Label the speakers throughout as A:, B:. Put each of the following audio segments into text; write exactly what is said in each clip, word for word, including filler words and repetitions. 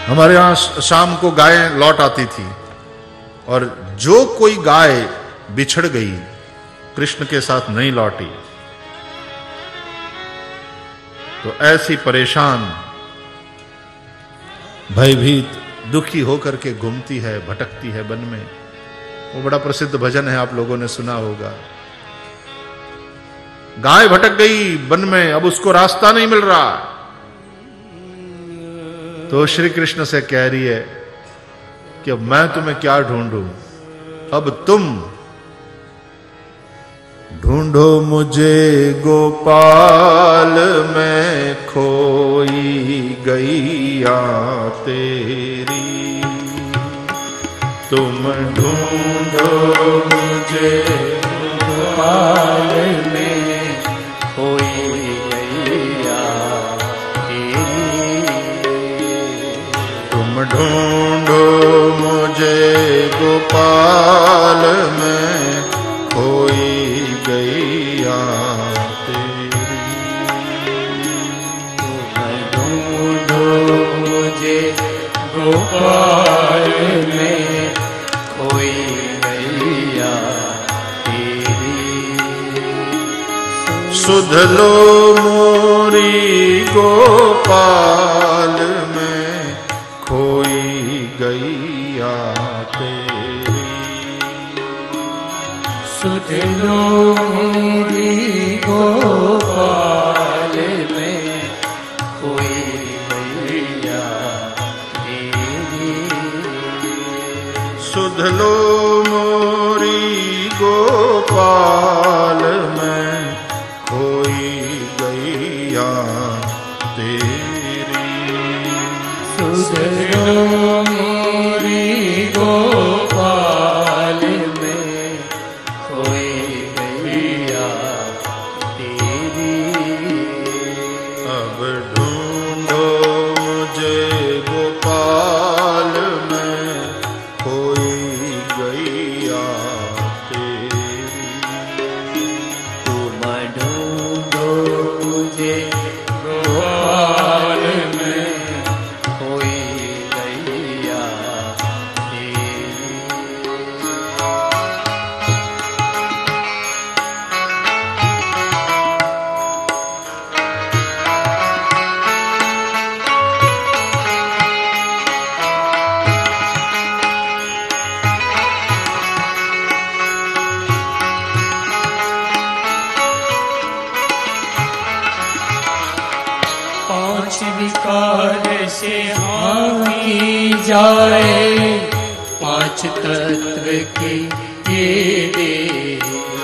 A: हमारे यहां शाम को गाय लौट आती थी, और जो कोई गाय बिछड़ गई, कृष्ण के साथ नहीं लौटी, तो ऐसी परेशान, भयभीत, दुखी होकर के घूमती है, भटकती है वन में। वो बड़ा प्रसिद्ध भजन है, आप लोगों ने सुना होगा। गाय भटक गई वन में, अब उसको रास्ता नहीं मिल रहा, तो श्री कृष्ण से कह रही है कि अब मैं तुम्हें क्या ढूंढूं, अब तुम ढूंढो मुझे गोपाल, मैं खोई गैया तेरी। तुम ढूंढो मुझे
B: गोपाल में खोई गैया तेरी।
A: तुम ढूंढो मुझे गोपाल में खोई गैया तेरी।
B: तुम ढूंढो मुझे गोपाल में खोई गैया तेरी।
A: सुध लो मोरी गोपाल में खोई गैया तेरी।
B: सुध लो मोरी गोपाल में खोई गैया तेरी।
A: सुध लो मोरी गोपाल में खोई गैया तेरी।
B: सुध लो मोरी गोपाल में खोई गैया तेरी।
A: अब ढूंढो मुझे गोपाल में खोई गैया तेरी।
B: तुम ढूंढो मुझे गोपाल में खोई गैया तेरी। पांच विकार से हाकी जाए, पांच तत्व की ये दे।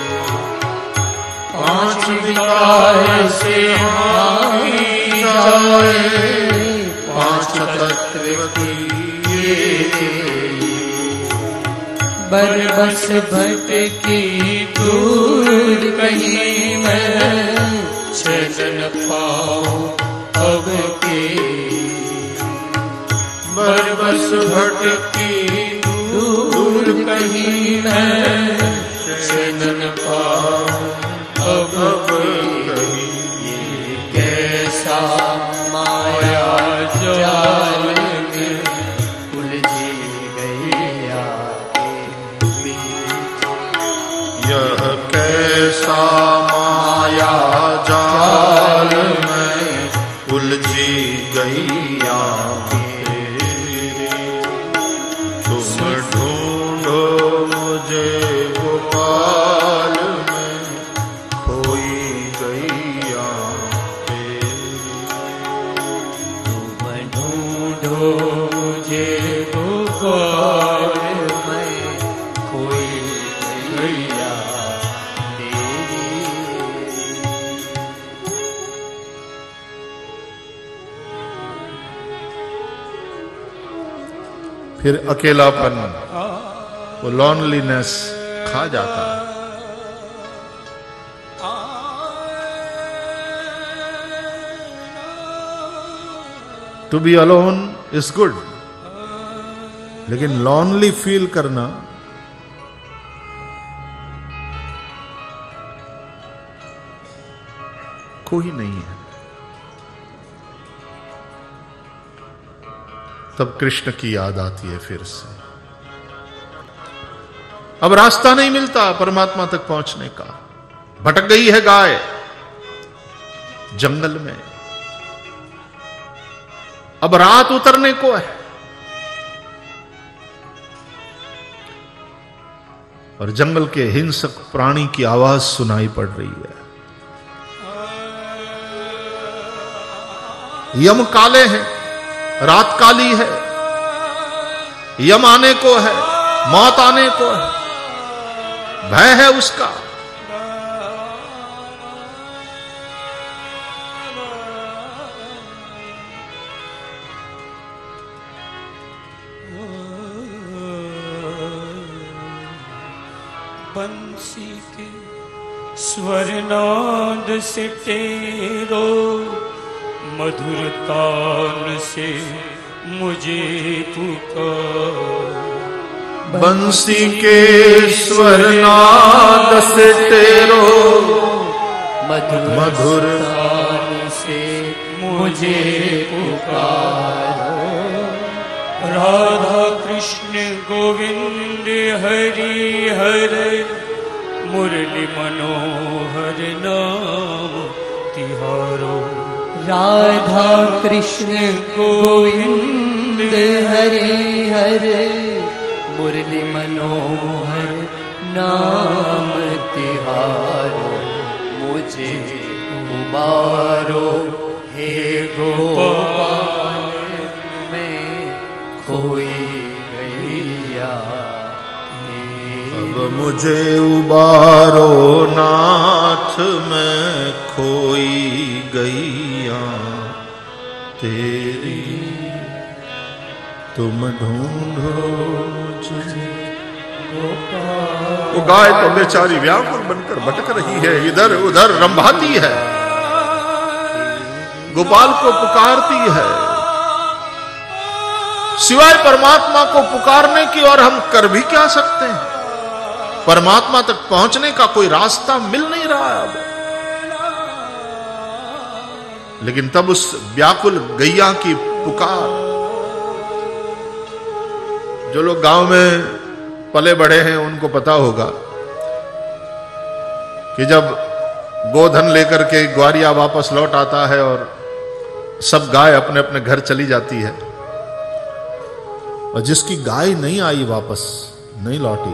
B: पांच विकार से हाकी जाए, पांच तत्व की ये दे। बरबस भटकी दूर कहीं मैं शरण पाऊं अब के। बरबस भटकी दूर कहीं मैं शरण पाऊं अब कहीं। ये कैसा माया जाल में उलझी गैया के बीच।
A: यह कैसा माया जाल में उलझी गैया तेरी। तुम ढूंढो मुझे गोपाल में खोई गैया तेरी।
B: तुम ढूंढो मुझे गोपाल में खोई गैया तेरी।
A: फिर अकेलापन, वो लॉनलीनेस खा जाता है। To be alone is good, लेकिन लॉनली फील करना कोई नहीं है। तब कृष्ण की याद आती है फिर से। अब रास्ता नहीं मिलता परमात्मा तक पहुंचने का, भटक गई है गाय जंगल में। अब रात उतरने को है और जंगल के हिंसक प्राणी की आवाज सुनाई पड़ रही है। यम काले हैं, रात काली है, यम आने को है, मौत आने को है, भय है उसका।
B: बंसी के स्वरनाद से तेरो, मधुर तान से मुझे पुकार।
A: बंसी के स्वरनाद से तेरो,
B: मधुर
A: मधुर
B: तान से मुझे पुकार। राधा कृष्ण गोविंद हरि हर, मुरली मनोहर नाम तिहारो।
C: राधा कृष्ण गोविंद हरे हरे, मुरली मनोहर नाम तिहारो। मुझे उबारो हे गोपाल, मैं खोई गैया।
A: अब मुझे उबारो नाथ, मैं खोई गैया तेरी। तुम ढूंढो मुझे गोपाल। वो गाय तो बेचारी व्याकुल बनकर भटक रही है, इधर उधर रंभाती है, गोपाल को पुकारती है। सिवाय परमात्मा को पुकारने की और हम कर भी क्या सकते हैं? परमात्मा तक पहुंचने का कोई रास्ता मिल नहीं रहा है अब। लेकिन तब उस व्याकुल गैया की पुकार, जो लोग गांव में पले बड़े हैं उनको पता होगा कि जब गोधन लेकर के ग्वारिया वापस लौट आता है और सब गाय अपने अपने घर चली जाती है, और जिसकी गाय नहीं आई वापस, नहीं लौटी,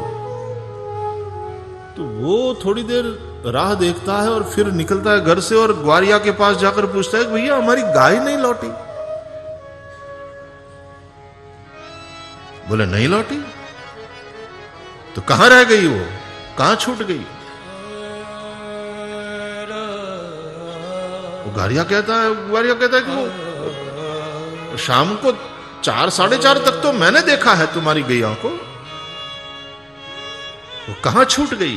A: तो वो थोड़ी देर राह देखता है और फिर निकलता है घर से और ग्वारिया के पास जाकर पूछता है कि भैया हमारी गाय नहीं लौटी। बोले नहीं लौटी, तो कहां रह गई वो, कहां छूट गई? वो ग्वारिया कहता है ग्वारिया कहता है कि वो शाम को चार साढ़े चार तक तो मैंने देखा है तुम्हारी गैया को, वो कहां छूट गई?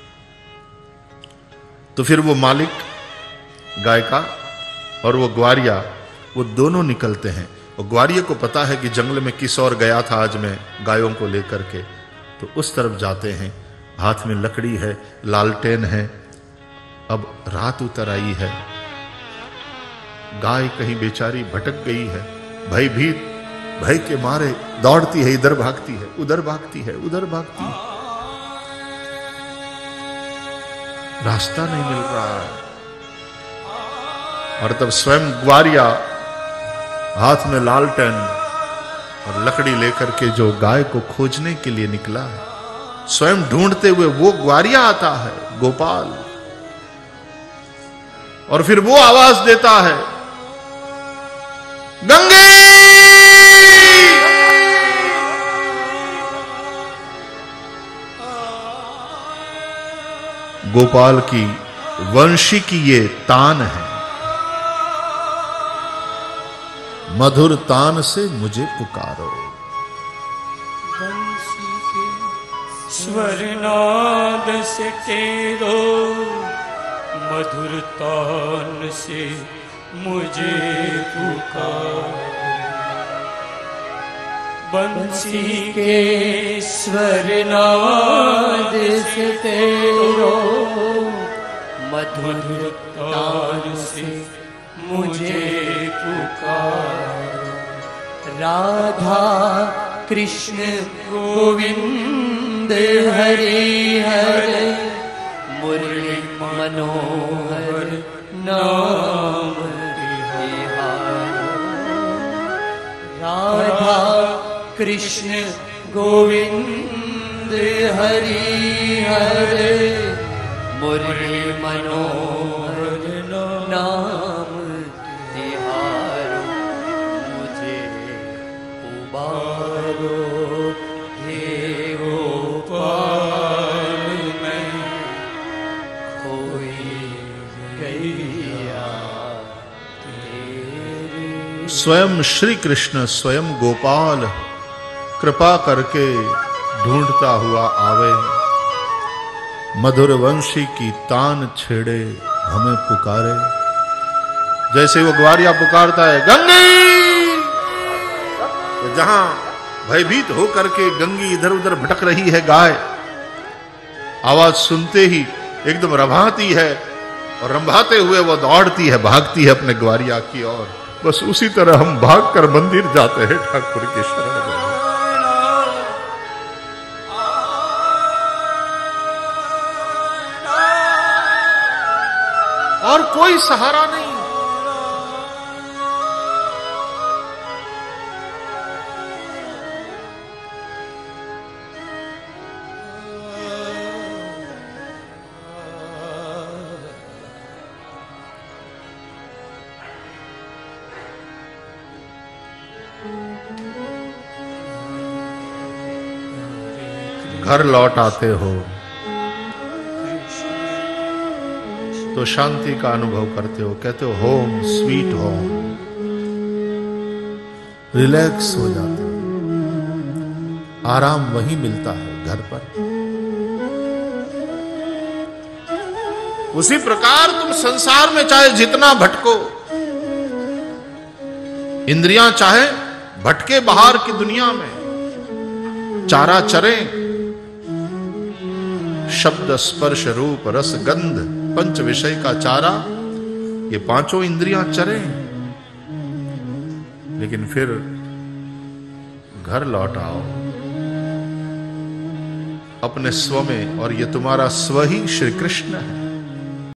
A: तो फिर वो मालिक गाय का और वो ग्वारिया, वो दोनों निकलते हैं। और ग्वारिया को पता है कि जंगल में किस और गया था आज मैं गायों को लेकर के, तो उस तरफ जाते हैं। हाथ में लकड़ी है, लालटेन है, अब रात उतर आई है, गाय कहीं बेचारी भटक गई है, भयभीत, भय के मारे दौड़ती है, इधर भागती है, उधर भागती है, उधर भागती है, रास्ता नहीं मिल रहा है। और तब स्वयं ग्वारिया हाथ में लालटेन और लकड़ी लेकर के जो गाय को खोजने के लिए निकला है, स्वयं ढूंढते हुए वो ग्वारिया आता है, गोपाल, और फिर वो आवाज देता है, गंगे। गोपाल की वंशी की ये तान है, मधुर तान से मुझे पुकारो।
B: बंसी के स्वरनाद से तेरो, मधुर तान से मुझे पुकार। बंसी के स्वरनाद से तेरो, मधुर तान से मुझे पुकार।
C: राधा कृष्ण गोविंद हरे हरे मुरली मनोहर नाम तिहारो। राधा कृष्ण गोविंद हरे हरे मुरली मनोहर नाम तिहारो। मुझे उबारो हे गोपाल मैं खोई गैया तेरे।
A: स्वयं श्री कृष्ण स्वयं गोपाल कृपा करके ढूंढता हुआ आवे, मधुर वंशी की तान छेड़े हमें पुकारे। जैसे वो ग्वारिया पुकारता है गंगे, तो जहां भयभीत होकर के गंगी इधर उधर भटक रही है गाय, आवाज सुनते ही एकदम रभाती है और रंभाते हुए वो दौड़ती है, भागती है अपने ग्वारिया की ओर। बस उसी तरह हम भागकर मंदिर जाते हैं ठाकुर के शरण में। और कोई सहारा नहीं। घर लौट आते हो तो शांति का अनुभव करते हो, कहते हो होम स्वीट होम, रिलैक्स हो जाते हो। आराम वही मिलता है घर पर। उसी प्रकार तुम संसार में चाहे जितना भटको, इंद्रियां चाहे भटके बाहर की दुनिया में, चारा चरे, शब्द स्पर्श रूप रस गंध पंच विषय का चारा, ये पांचों इंद्रियां चरे, लेकिन फिर घर लौट आओ अपने स्व में, और ये तुम्हारा स्व ही श्री कृष्ण है।